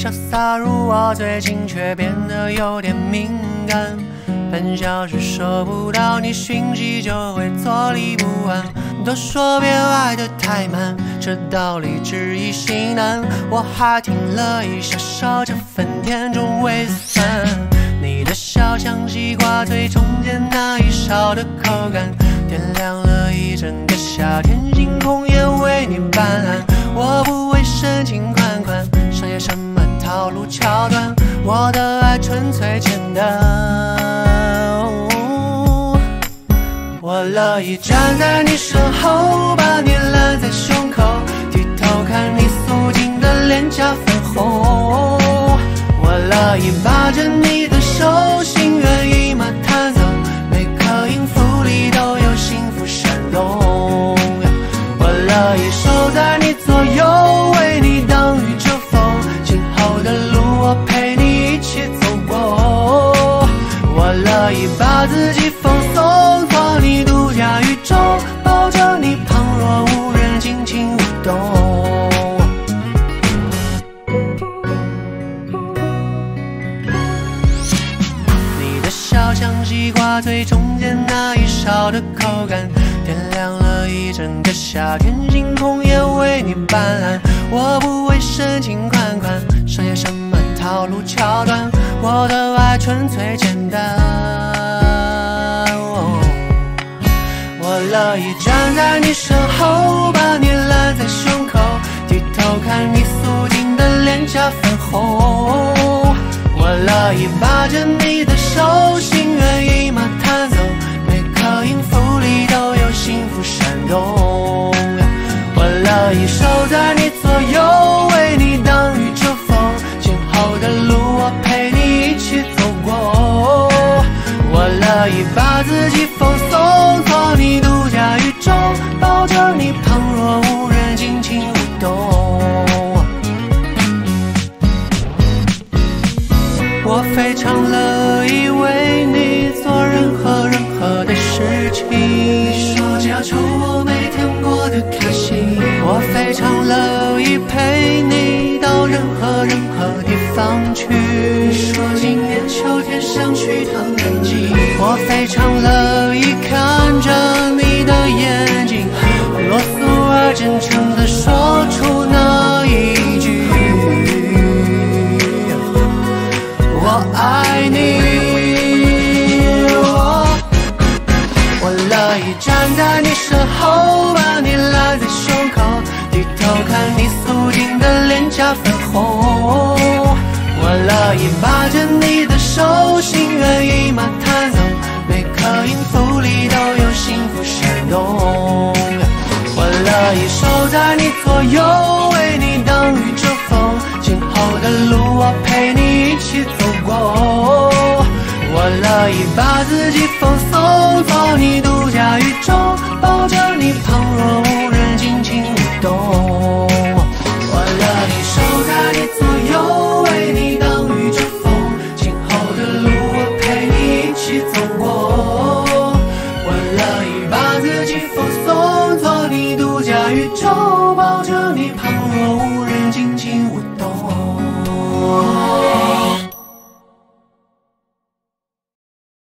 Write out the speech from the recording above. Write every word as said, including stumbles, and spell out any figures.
潇洒如我，最近却变得有点敏感。半小时收不到你讯息，就会坐立不安。都说别爱得太慢，这道理只易心难。我还挺乐意享受这份甜中微酸。你的笑像西瓜最中间那一勺的口感，点亮了一整个夏天，星空也为你斑斓。我不会深情款款，商业什么套路桥段，我的爱纯粹简单。我乐意站在你身后，把你揽在胸口，低头看你素净的脸颊粉红。我乐意把着你的手，心猿意马弹奏，每个音符里都有幸福闪动。我乐意守在你左右，为你挡雨遮风，今后的路我陪你一起走过。我乐意把自己放松，做你独家宇宙，抱着你旁若无人，尽情舞动。你的笑像西瓜最中间那一勺的口感，点亮了一整个夏天，星空也为你斑斓。我不会深情款款，商业什么套路桥段，我的爱纯粹简单。哦，我乐意站在你身后，把你揽在胸口，低头看你素净的脸颊粉红。我乐意把着你的手，心猿意马弹奏，每个音符里都有幸福闪动。我乐意守在你左右，为你挡雨遮风，今后的路我陪你一起走过。我乐意把自己放松，做你独家宇宙，抱着你旁若无人，尽情舞动。我非常乐意为你做任何任何的事情，你说只要求我每天过得开心。我非常乐意陪你到任何任何地方去，你说今年秋天想去趟南极。我非常乐意看着你的眼睛，啰嗦而真诚地说出那一句我爱你。我, 我乐意站在你身后，把你揽在胸口，低头看你素净的脸颊粉红。我乐意把着你的手，心猿意马弹奏，每个音符里都有幸福闪动。我乐意守在你左右，为你挡雨遮风，今后的路我陪你一起走过。我乐意把自己放松，做你独家宇宙。